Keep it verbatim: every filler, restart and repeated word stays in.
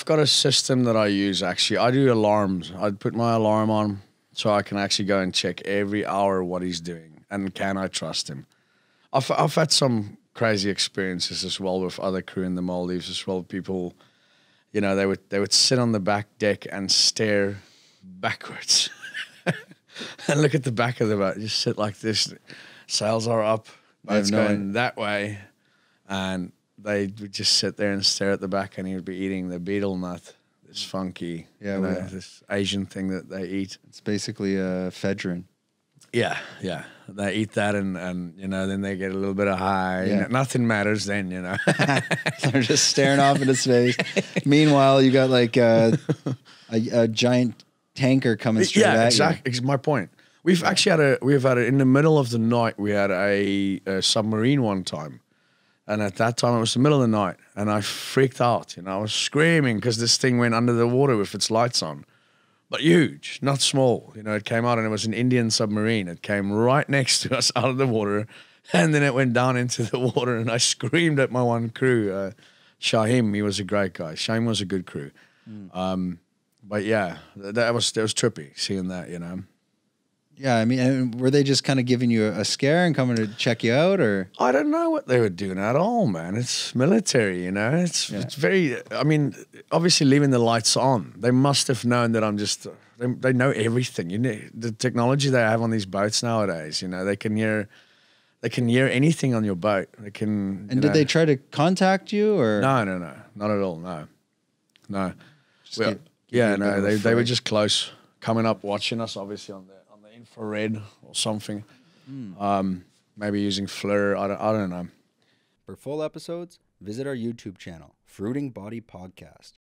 got a system that I use, actually. I do alarms. I'd put my alarm on so I can actually go and check every hour what he's doing and can I trust him. I've, I've had some crazy experiences as well with other crew in the Maldives as well. People, you know, they would they would sit on the back deck and stare backwards and look at the back of the boat. Just sit like this. Sails are up. Boat's no going that way. And they would just sit there and stare at the back, and he would be eating the betel nut, this funky, yeah, you know, well, this Asian thing that they eat. It's basically a ephedrine. Yeah, yeah. They eat that and, and you know, then they get a little bit of high. Yeah. You know, nothing matters then, you know. They're just staring off into space. Meanwhile, you got like a, a, a giant tanker coming straight yeah, at exactly. It's my point. We've yeah. actually had a, we've had a, in the middle of the night, we had a, a submarine one time. And at that time, it was the middle of the night. And I freaked out, you know. I was screaming because this thing went under the water with its lights on. But huge, not small. You know, it came out and it was an Indian submarine. It came right next to us out of the water. And then it went down into the water. And I screamed at my one crew. Uh, Shahim, he was a great guy. Shahim was a good crew. Mm. Um, but yeah, that was, that was trippy, seeing that, you know. Yeah, I mean, were they just kind of giving you a scare and coming to check you out, or? I don't know what they were doing at all, man. It's military, you know. It's yeah. it's very. I mean, obviously leaving the lights on, they must have known that I'm just. They, they know everything. You know, the technology they have on these boats nowadays. You know, they can hear, they can hear anything on your boat. They can. And did know, they try to contact you, or? No, no, no, not at all. No, no. Just give, give yeah, no. They they were just close, coming up, watching us, obviously on the on the infrared or something. Mm. Um, maybe using FLIR. I don't. I don't know. For full episodes, visit our YouTube channel, Fruiting Body Podcast.